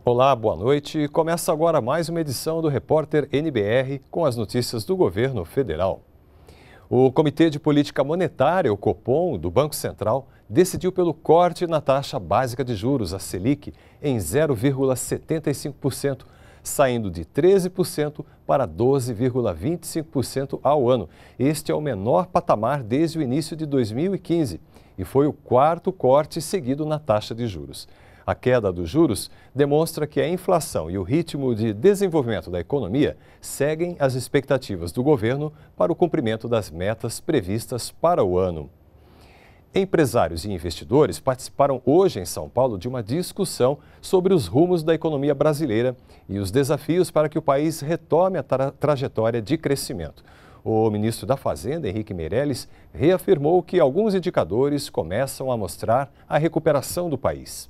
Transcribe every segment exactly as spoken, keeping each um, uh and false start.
Olá, boa noite. Começa agora mais uma edição do Repórter N B R com as notícias do governo federal. O Comitê de Política Monetária, o Copom, do Banco Central, decidiu pelo corte na taxa básica de juros, a Selic, em zero vírgula setenta e cinco por cento, saindo de treze por cento para doze vírgula vinte e cinco por cento ao ano. Este é o menor patamar desde o início de dois mil e quinze e foi o quarto corte seguido na taxa de juros. A queda dos juros demonstra que a inflação e o ritmo de desenvolvimento da economia seguem as expectativas do governo para o cumprimento das metas previstas para o ano. Empresários e investidores participaram hoje em São Paulo de uma discussão sobre os rumos da economia brasileira e os desafios para que o país retome a tra- trajetória de crescimento. O ministro da Fazenda, Henrique Meirelles, reafirmou que alguns indicadores começam a mostrar a recuperação do país.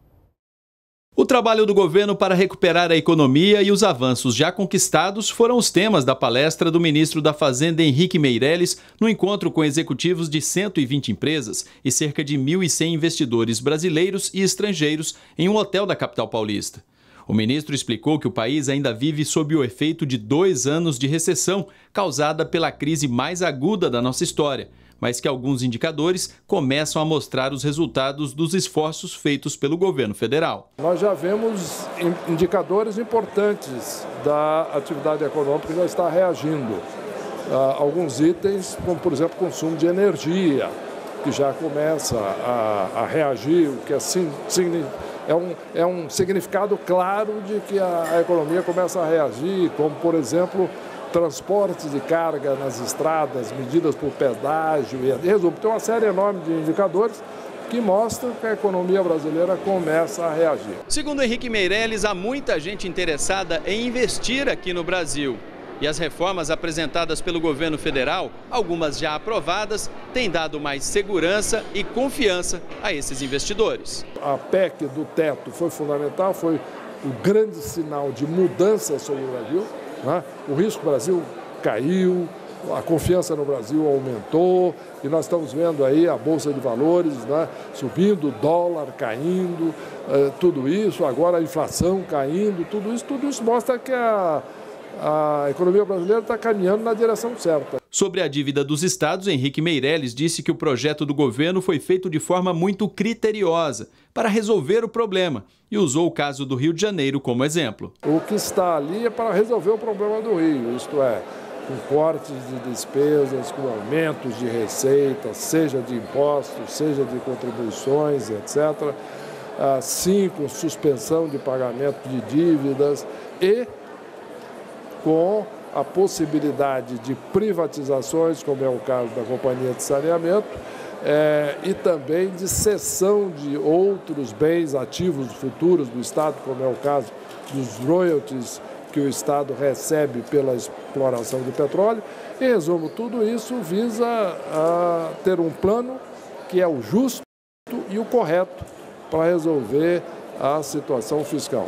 O trabalho do governo para recuperar a economia e os avanços já conquistados foram os temas da palestra do ministro da Fazenda, Henrique Meirelles, no encontro com executivos de cento e vinte empresas e cerca de mil e cem investidores brasileiros e estrangeiros em um hotel da capital paulista. O ministro explicou que o país ainda vive sob o efeito de dois anos de recessão causada pela crise mais aguda da nossa história, mas que alguns indicadores começam a mostrar os resultados dos esforços feitos pelo governo federal. Nós já vemos indicadores importantes da atividade econômica que já está reagindo. Uh, alguns itens, como por exemplo o consumo de energia, que já começa a, a reagir, o que é, sim, sim, é, um, é um significado claro de que a, a economia começa a reagir, como por exemplo transportes de carga nas estradas, medidas por pedágio, e resumo, tem uma série enorme de indicadores que mostram que a economia brasileira começa a reagir. Segundo Henrique Meirelles, há muita gente interessada em investir aqui no Brasil. E as reformas apresentadas pelo governo federal, algumas já aprovadas, têm dado mais segurança e confiança a esses investidores. A P E C do teto foi fundamental, foi o grande sinal de mudança sobre o Brasil. O risco do Brasil caiu, a confiança no Brasil aumentou e nós estamos vendo aí a Bolsa de Valores, né, subindo, o dólar caindo, eh, tudo isso, agora a inflação caindo, tudo isso, tudo isso mostra que a, a economia brasileira está caminhando na direção certa. Sobre a dívida dos estados, Henrique Meirelles disse que o projeto do governo foi feito de forma muito criteriosa para resolver o problema e usou o caso do Rio de Janeiro como exemplo. O que está ali é para resolver o problema do Rio, isto é, com cortes de despesas, com aumentos de receitas, seja de impostos, seja de contribuições, etcétera. Sim, com suspensão de pagamento de dívidas e com a possibilidade de privatizações, como é o caso da Companhia de Saneamento, é, e também de cessão de outros bens ativos futuros do Estado, como é o caso dos royalties que o Estado recebe pela exploração de petróleo. Em resumo, tudo isso visa a ter um plano que é o justo e o correto para resolver a situação fiscal.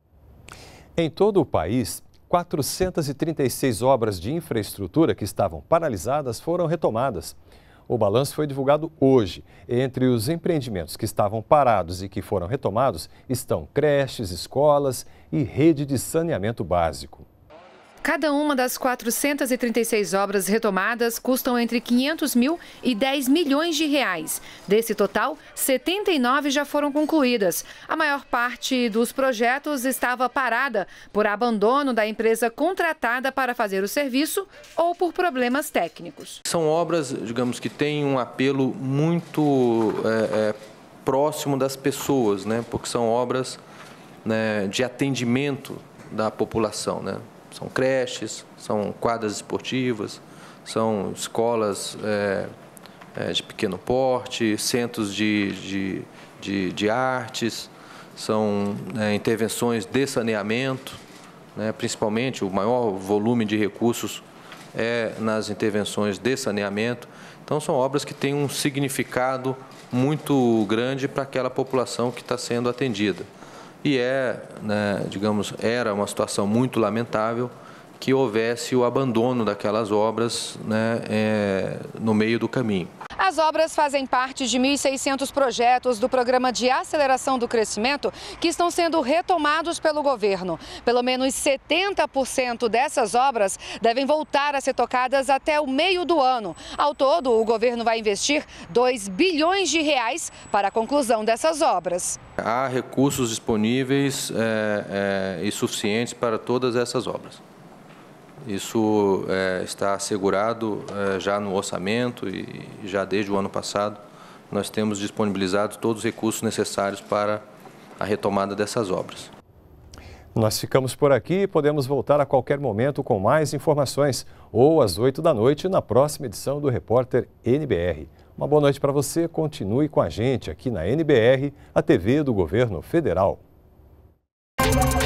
Em todo o país, quatrocentas e trinta e seis obras de infraestrutura que estavam paralisadas foram retomadas. O balanço foi divulgado hoje. Entre os empreendimentos que estavam parados e que foram retomados estão creches, escolas e rede de saneamento básico. Cada uma das quatrocentas e trinta e seis obras retomadas custam entre quinhentos mil e dez milhões de reais. Desse total, setenta e nove já foram concluídas. A maior parte dos projetos estava parada por abandono da empresa contratada para fazer o serviço ou por problemas técnicos. São obras, digamos, que têm um apelo muito é, é, próximo das pessoas, né? Porque são obras, né, de atendimento da população, né? São creches, são quadras esportivas, são escolas é, é, de pequeno porte, centros de, de, de, de artes, são é, intervenções de saneamento, né, principalmente o maior volume de recursos é nas intervenções de saneamento. Então, são obras que têm um significado muito grande para aquela população que está sendo atendida. E é, né, digamos, era uma situação muito lamentável que houvesse o abandono daquelas obras, né, é, no meio do caminho. A As obras fazem parte de mil e seiscentos projetos do Programa de Aceleração do Crescimento que estão sendo retomados pelo governo. Pelo menos setenta por cento dessas obras devem voltar a ser tocadas até o meio do ano. Ao todo, o governo vai investir dois bilhões de reais para a conclusão dessas obras. Há recursos disponíveis é, é, e suficientes para todas essas obras. Isso é, está assegurado é, já no orçamento e já desde o ano passado nós temos disponibilizado todos os recursos necessários para a retomada dessas obras. Nós ficamos por aqui e podemos voltar a qualquer momento com mais informações ou às oito da noite na próxima edição do Repórter N B R. Uma boa noite para você, continue com a gente aqui na N B R, a T V do Governo Federal.